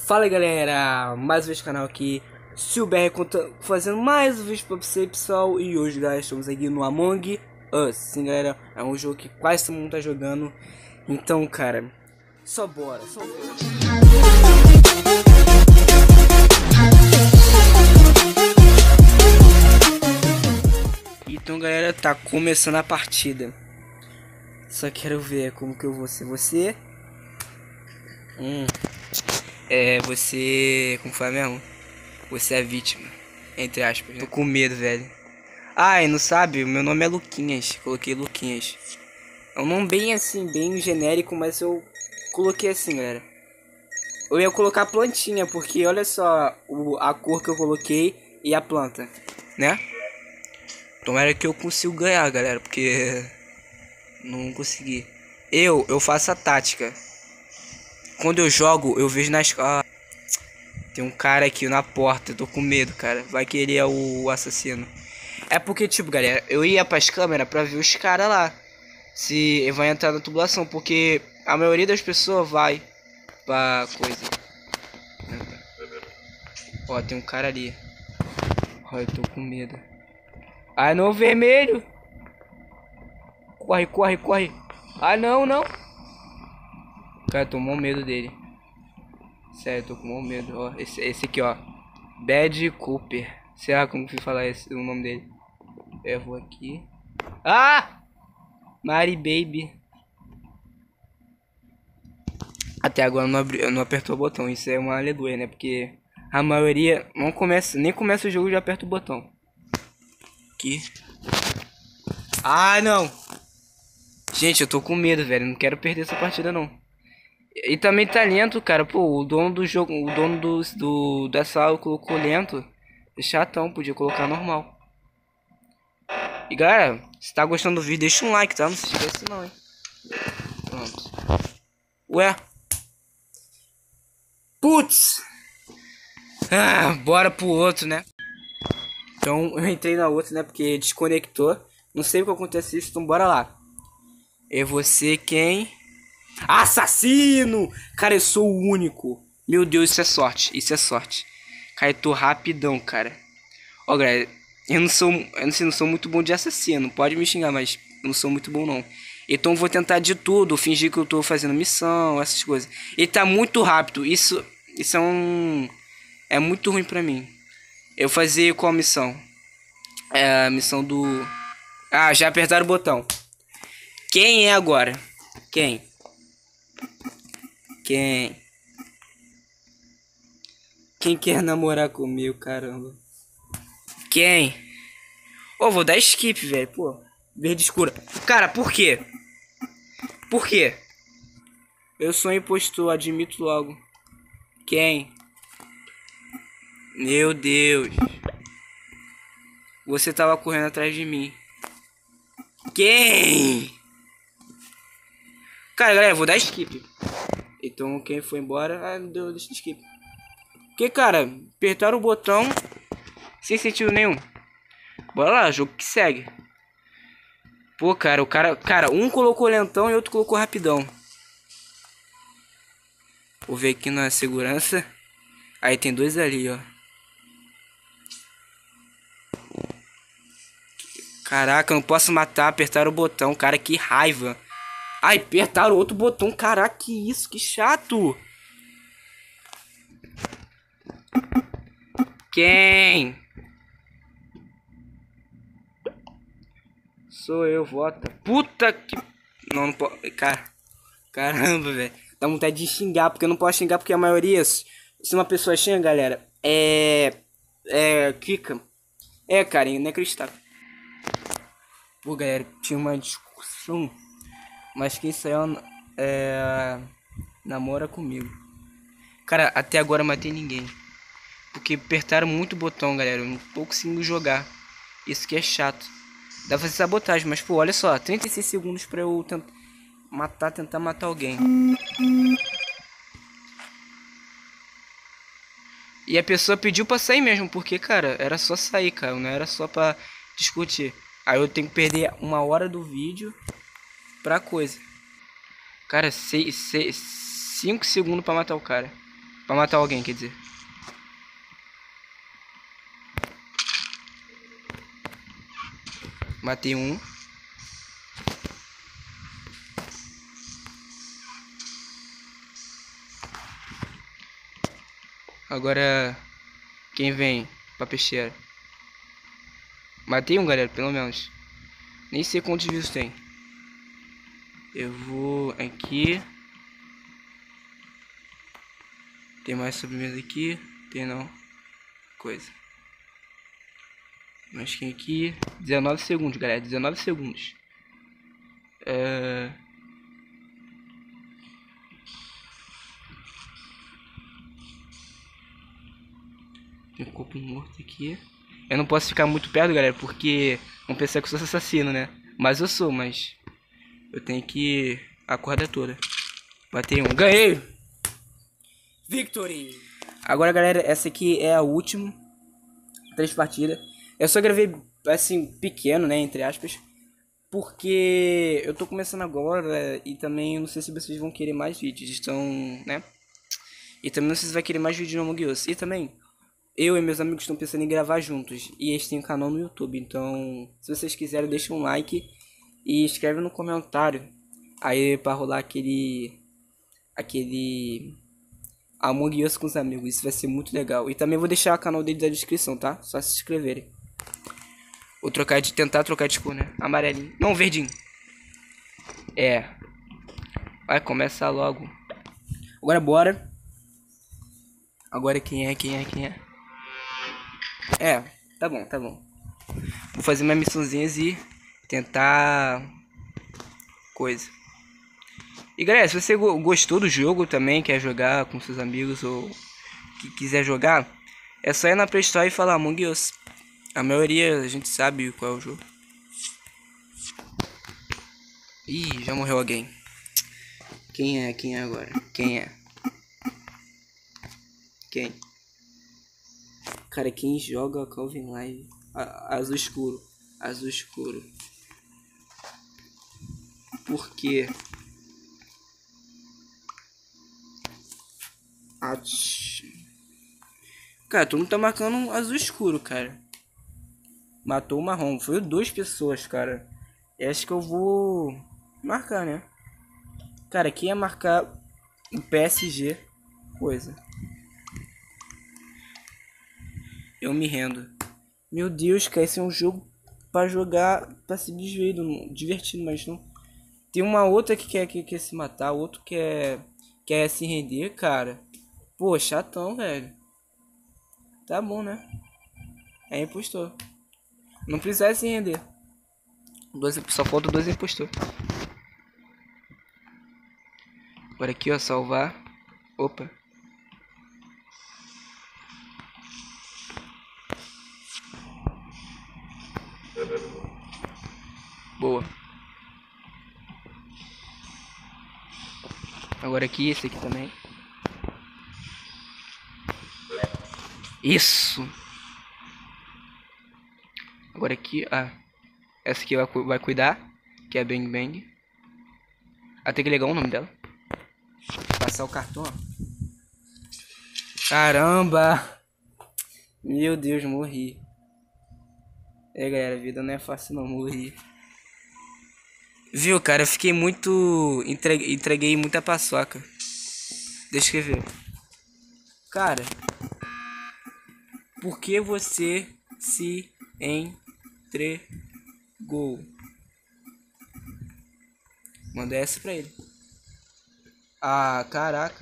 Fala galera, mais uma vez canal aqui, Silber fazendo mais um vídeo pra você pessoal. E hoje galera, estamos aqui no Among Us. Sim galera, é um jogo que quase todo mundo tá jogando. Então cara, só bora, só bora. Então galera, tá começando a partida. Só quero ver como que eu vou ser você. Como foi mesmo? Você é vítima, entre aspas. Tô com medo, velho. Ah, e não sabe? Meu nome é Luquinhas. Coloquei Luquinhas. É um nome bem assim, bem genérico, mas eu coloquei assim, galera. Eu ia colocar plantinha, porque olha só a cor que eu coloquei e a planta, né? Tomara que eu consiga ganhar, galera, porque não consegui. Eu faço a tática. Quando eu jogo, eu vejo na escola. Tem um cara aqui na porta, eu tô com medo, cara. Vai que ele é o assassino. É porque, tipo, galera, eu ia pras câmeras pra ver os caras lá. Se vai entrar na tubulação, porque a maioria das pessoas vai pra coisa. Ó, tem um cara ali. Ó, eu tô com medo. Ah, não, vermelho. Corre, corre, corre. Ah, não, não. Cara, eu tô com medo dele. Sério, eu tô com medo. Ó, esse aqui, ó. Bad Cooper. Sei lá como que falar o nome dele. Eu vou aqui. Ah! Mari Baby. Até agora não apertou o botão. Isso é uma aleluia, né? Porque a maioria não começa, nem começa o jogo e já aperta o botão. Aqui. Ah, não! Gente, eu tô com medo, velho. Não quero perder essa partida, não. E também tá lento, cara. Pô, o dono do jogo, o dono da sala colocou lento. É chatão, podia colocar normal. E galera, se tá gostando do vídeo, deixa um like, tá? Não se esqueça não, hein. Pronto. Ué. Putz. Ah, bora pro outro, né? Então eu entrei na outra, né? Porque desconectou. Não sei o que aconteceu, então bora lá. É você quem? Assassino! Cara, eu sou o único. Meu Deus, isso é sorte. Isso é sorte. Cara, eu tô rapidão, cara. Ó, galera, eu não sou muito bom de assassino. Pode me xingar, mas eu não sou muito bom, não. Então eu vou tentar de tudo. Fingir que eu tô fazendo missão, essas coisas. Ele tá muito rápido. Isso é muito ruim pra mim. Eu fazer qual missão? É a missão do... Ah, já apertaram o botão. Quem é agora? Quem? Quem quer namorar comigo, caramba? Quem? Ô, vou dar skip, velho. Pô, verde escura. Cara, por quê? Por quê? Eu sou impostor, admito logo. Quem? Meu Deus. Você tava correndo atrás de mim. Quem? Cara, galera, vou dar skip. Então, quem foi embora... Ah, não deu skip. Porque, cara, apertaram o botão sem sentido nenhum. Bora lá, jogo que segue. Pô, cara, Cara, um colocou lentão e outro colocou rapidão. Vou ver aqui na segurança. Aí tem dois ali, ó. Caraca, eu não posso matar. Apertaram o botão, cara, que raiva. Ai, apertaram outro botão. Caraca, que isso, que chato. Quem? Sou eu, vota. Puta que... Não, não pode... Caramba, velho. Dá vontade de xingar, porque eu não posso xingar, porque a maioria... Se uma pessoa xinga, galera, Kika. Cara, inacreditável. Pô, galera, tinha uma discussão. Mas quem saiu namora comigo. Cara, até agora eu matei ninguém. Porque apertaram muito o botão, galera. Eu não tô conseguindo jogar. Isso que é chato. Dá pra fazer sabotagem, mas pô, olha só. 36 segundos pra eu tentar matar alguém. E a pessoa pediu pra sair mesmo. Porque, cara, era só sair, cara. Não era só pra discutir. Aí eu tenho que perder 1 hora do vídeo pra coisa. Cara, 5 segundos pra matar o cara. Pra matar alguém, quer dizer. Matei um. Agora, quem vem pra peixeira? Matei um, galera, pelo menos. Nem sei quantos views tem. Eu vou aqui. Tem mais sobremesa aqui? Tem não. Coisa. Mas quem aqui? 19 segundos, galera. 19 segundos. Tem um corpo morto aqui. Eu não posso ficar muito perto, galera, porque vão pensar que eu sou assassino, né? Mas eu sou, mas eu tenho que a corda toda. Batei um. Ganhei! Victory! Agora, galera, essa aqui é a última. 3 partidas. Eu só gravei, assim, pequeno, né? Entre aspas. Porque eu tô começando agora e também não sei se vocês vão querer mais vídeos. Então, né? E também não sei se vai querer mais vídeos no Among Us. E também, eu e meus amigos estão pensando em gravar juntos. E eles têm um canal no YouTube. Então, se vocês quiserem, deixa um like. E escreve no comentário. Aí pra rolar aquele Among Us com os amigos. Isso vai ser muito legal. E também vou deixar o canal dele na descrição, tá? Só se inscreverem. Vou tentar trocar de cor, né? Amarelinho. Não, verdinho. É. Vai começar logo. Agora bora. Agora quem é? É, tá bom. Vou fazer minhas missãozinhas e tentar coisa. E galera, se você gostou do jogo também, quer jogar com seus amigos ou que quiser jogar, é só ir na Play Store e falar Among Us. A maioria a gente sabe qual é o jogo. Ih, já morreu alguém. Quem é agora? Quem? Cara, quem joga Calvin Live? Azul escuro. Por quê? Cara, tu não tá marcando azul escuro, cara. Matou o marrom. Foi 2 pessoas, cara. Eu acho que eu vou marcar, né? Cara, quem ia marcar o PSG? Coisa. Eu me rendo. Meu Deus, cara, esse é um jogo pra jogar, pra se divertindo, mas não. Tem uma outra que quer se matar, outro quer se render, cara. Pô, chatão, velho. Tá bom, né? É impostor. Não precisa se render. Só falta 2 impostor. Agora aqui, ó, salvar. Opa. Boa. Agora aqui, esse aqui também. Isso. Agora aqui, essa aqui vai cuidar, que é a Bang Bang. Até que legal o nome dela. Passar o cartão, ó. Caramba! Meu Deus, morri. É, galera, a vida não é fácil não, morri. Viu, cara, eu fiquei muito... Entreguei muita paçoca. Deixa eu ver. Cara, por que você se entregou? Manda essa pra ele. Ah, caraca.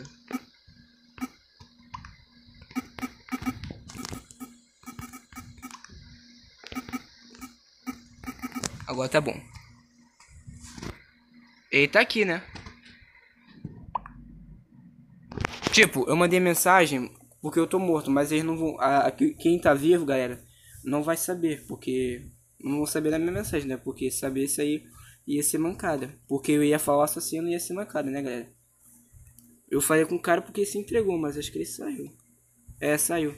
Agora tá bom. Ele tá aqui, né? Tipo, eu mandei mensagem porque eu tô morto, mas eles não vão... quem tá vivo, galera, não vai saber, porque... Não vão saber da minha mensagem, né? Porque saber isso aí ia ser mancada. Porque eu ia falar assassino e ia ser mancada, né, galera? Eu falei com o cara porque ele se entregou, mas acho que ele saiu. É, saiu.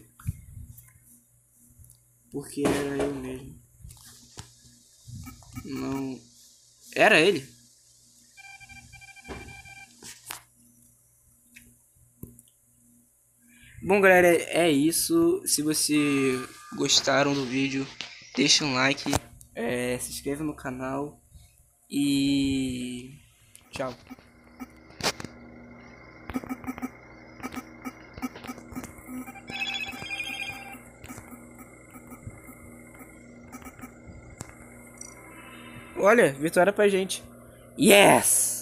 Porque era eu mesmo. Não... Era ele? Bom, galera, é isso. Se você gostaram do vídeo, deixa um like, se inscreva no canal e tchau. Olha, vitória pra gente. Yes!